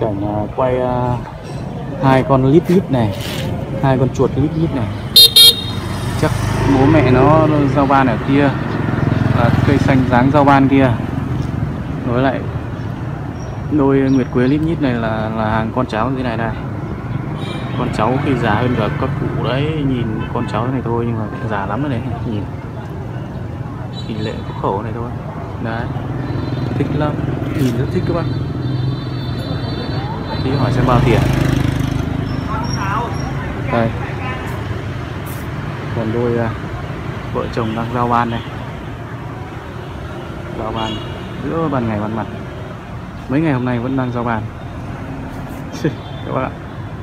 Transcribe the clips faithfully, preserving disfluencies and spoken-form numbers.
cảnh uh, quay uh, hai con lít lít này, hai con chuột lít lít này. Chắc bố mẹ nó giao ban ở kia, và cây xanh dáng giao ban kia. Với lại đôi nguyệt quế lít nhít này là là hàng con cháu như thế này đây. Con cháu khi già hơn cả các cụ đấy, nhìn con cháu thế này thôi nhưng mà già lắm rồi đấy, nhìn tỷ lệ có khẩu này thôi. Đấy, thích lắm, nhìn rất thích các bạn. Tí hỏi xem bao tiền. Đây, còn đôi uh, vợ chồng đang giao ban này, giao ban giữa ban ngày ban mặt. Mấy ngày hôm nay vẫn đang giao ban các bạn ạ.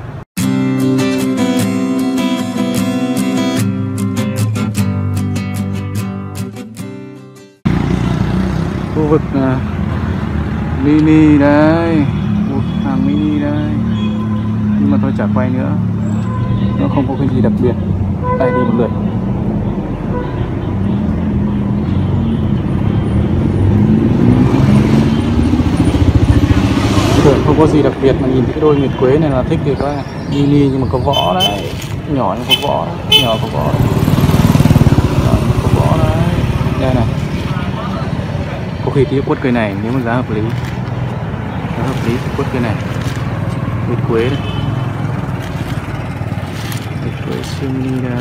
Khu vực uh, mini đây, một hàng mini đây, nhưng mà tôi chả quay nữa, nó không có cái gì đặc biệt. Đây, đi một lượt. Tưởng không có gì đặc biệt mà nhìn cái đôi nguyệt quế này là thích thì có mini nhưng mà có võ đấy, nhỏ nhưng có võ, nhỏ có võ, nhỏ có võ đấy. Đây này, có khi tí quất cây này nếu mà giá hợp lý, giá hợp lý thì quất cây này, nguyệt quế đấy, nguyệt quế siêu mini đó.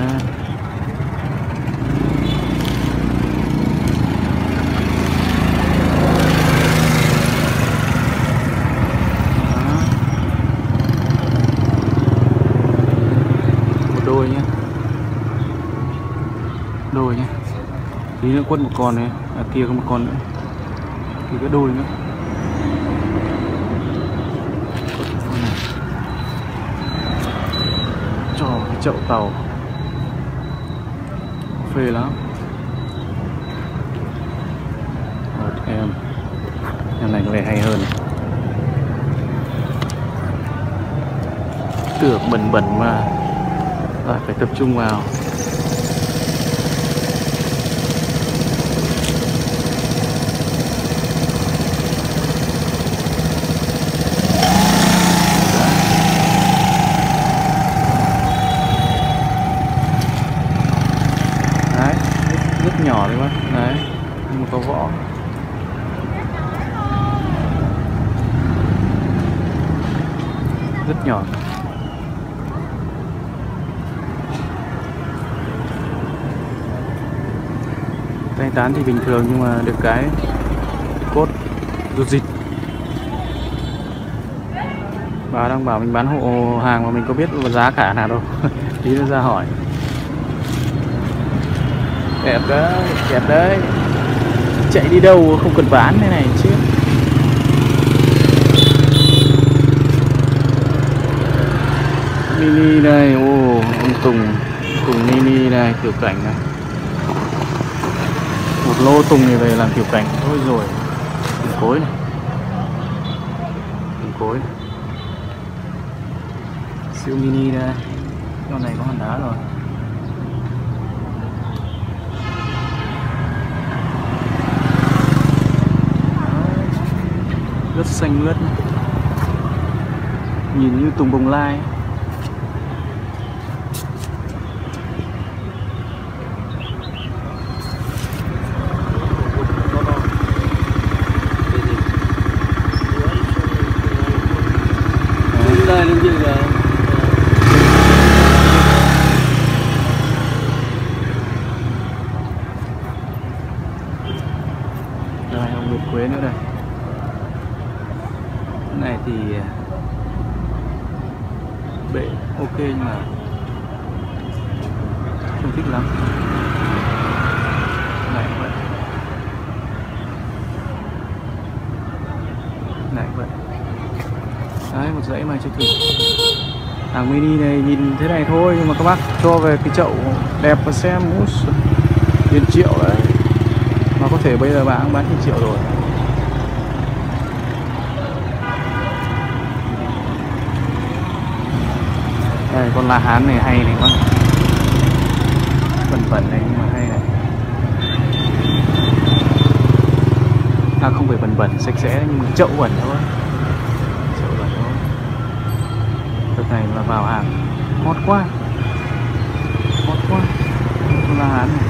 Đôi nhé, đôi nhé, tí nữa quất một con này, à, kia có một con nữa, thì cái đôi nữa. Con này cho cái chậu tàu phê lắm. Một em em này có vẻ hay hơn, tưởng bẩn bẩn mà lại phải tập trung vào. Đấy, rất, rất nhỏ đấy bác. Đấy, nhưng mà có vỏ. Rất nhỏ. Tay tán thì bình thường nhưng mà được cái cốt rụt rịch. Bà đang bảo mình bán hộ hàng mà mình có biết giá cả nào đâu. Tí nữa ra hỏi. Đẹp đấy, đẹp đấy. Chạy đi đâu không cần bán thế này chứ. Mini đây, ô, ông Tùng, Tùng mini này, tiểu cảnh này. Một lô tùng này về làm tiểu cảnh thôi rồi. Tùng cối này, tùng cối này. Siêu mini đây, con này có hòn đá rồi. Rất xanh mướt, nhìn như tùng bồng lai. Rồi ông nguyệt quế nữa đây. Cái này thì bệ ok nhưng mà không thích lắm. Này vậy, này vậy. Đấy, một dãy mà chưa thử. Hàng mini này nhìn thế này thôi nhưng mà các bác cho về cái chậu đẹp và xem mút tiền triệu đấy, mà có thể bây giờ bạn bán tiền triệu rồi. Đây, con la hán này hay này bác, bẩn bẩn này nhưng mà hay này. À không phải bẩn bẩn sạch sẽ nhưng mà chậu bẩn thôi, chậu bẩn thôi. này là vào hàng hot quá, hot quá. La Hán này.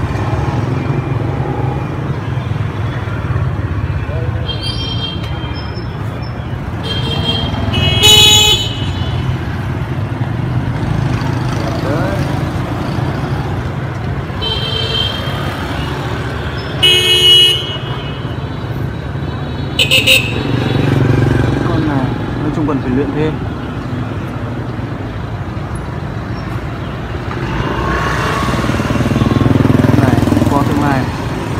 Con này nói chung cần phải luyện thêm. Này không có tương lai.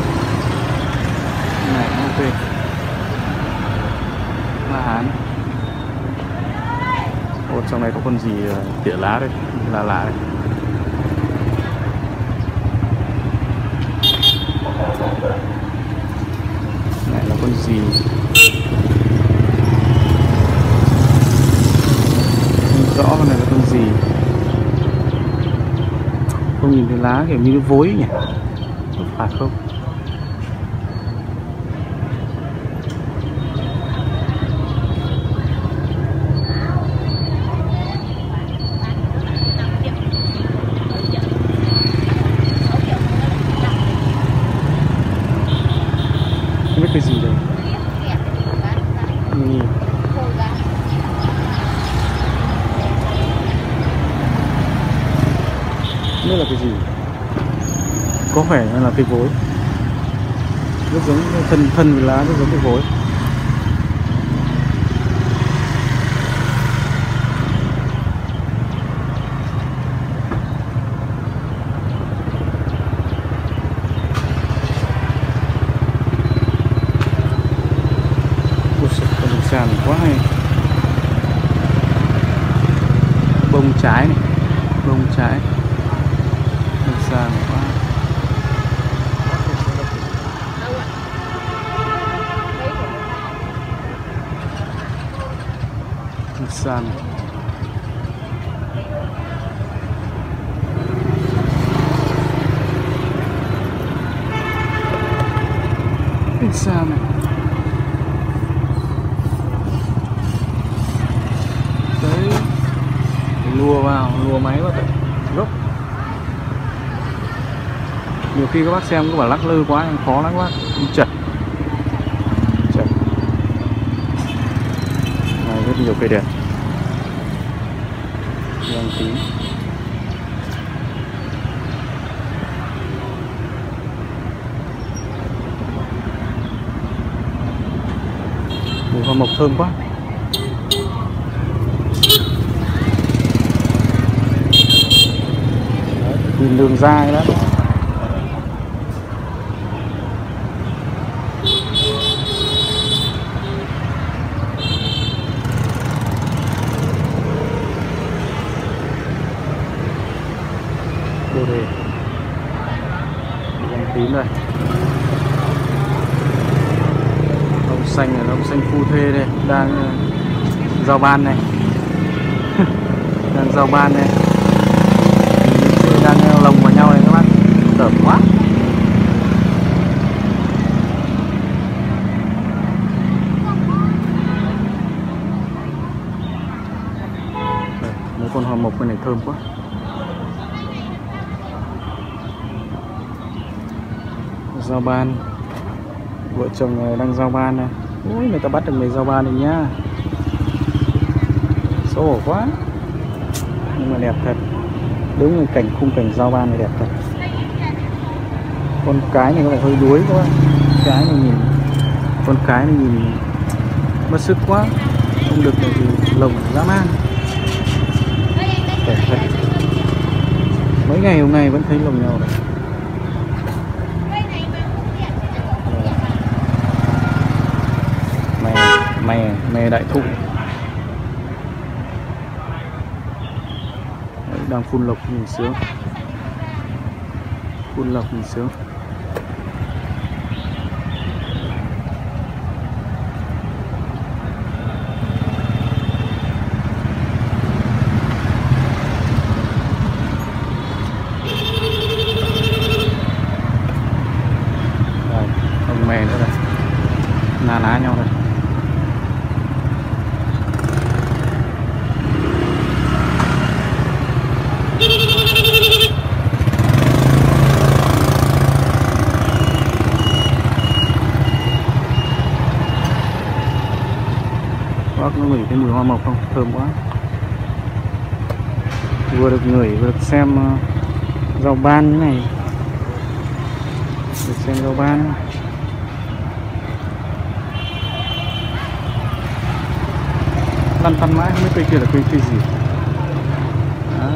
Này ok. La Hán. Ồ, trong này có con gì tỉa lá đây, là lá đây. Này là con gì? Không rõ con này là con gì. Không nhìn thấy lá kiểu như cái vối nhỉ? Phải không? Không biết cái gì đây. Ừ. Không biết là cái gì. Có vẻ là cây vối. Rất giống thân thân với lá, rất giống cây vối. Sàn quá hay. Bông trái này, bông trái, bông sàn quá. Bông sàn. Bông sàn này. Lùa vào, lùa máy vào tận gốc. Nhiều khi các bác xem cứ bảo lắc lư quá, khó lắm quá, chật chật. Này rất nhiều cây đẹp, đăng ký. Mùi hoa mộc thơm quá. Nhìn đường dài đó. Bồ đề. Đèn tím đây. Ông xanh là ông xanh phu thê đây, đang giao ban này. Đang giao ban này. Đang lồng vào nhau này các bác, đỡ quá. Đây, mấy con hoa mộc bên này thơm quá. Giao ban, vợ chồng đang giao ban này. Ui, người ta bắt được người giao ban này nhá. Xấu hổ quá, nhưng mà đẹp thật. Đúng là cảnh khung cảnh giao ban này đẹp thật. Con cái này có vẻ hơi đuối các bạn. Cái này nhìn, con cái này nhìn mất sức quá. Không được này thì lồng dã man. Đẹp thật. Mấy ngày hôm nay vẫn thấy lồng nhau này. Mè, mè, mè đại thụ. Đấy, đang phun lộc nhìn sướng. Phun lộc nhìn sướng. Đây, ông mè nữa đây. Na ná nhau đây. ngửi cái mùi hoa mộc không? Thơm quá. Vừa được ngửi vừa được xem uh, rau ban như này. Được xem rau ban. Lăn tăn mãi không biết cây kia là cây cây gì. Đó.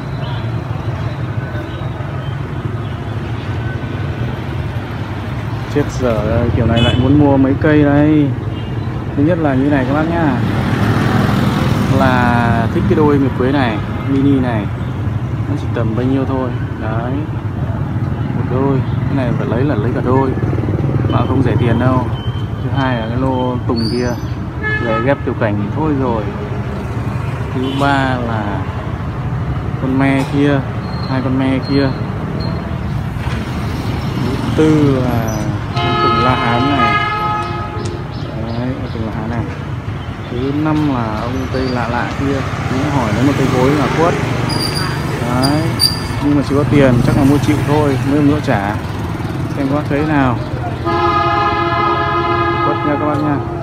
Chết dở, kiểu này lại muốn mua mấy cây đây. Thứ nhất là như này các bác nhá, là thích cái đôi nguyệt quế này, mini này, nó chỉ tầm bao nhiêu thôi. Đấy, một đôi, cái này phải lấy là lấy cả đôi, mà không rẻ tiền đâu. Thứ hai là cái lô tùng kia, để ghép tiểu cảnh thì thôi rồi. Thứ ba là con me kia, hai con me kia. Thứ tư là con tùng la hán này. Đấy, con tùng la hán này. Thứ năm là ông cây lạ lạ kia, cứ hỏi nếu một cây gối là quất. Đấy, nhưng mà chỉ có tiền chắc là mua chịu thôi, nếu nữa trả. Xem các bác thấy nào. Quất nha các bác nha.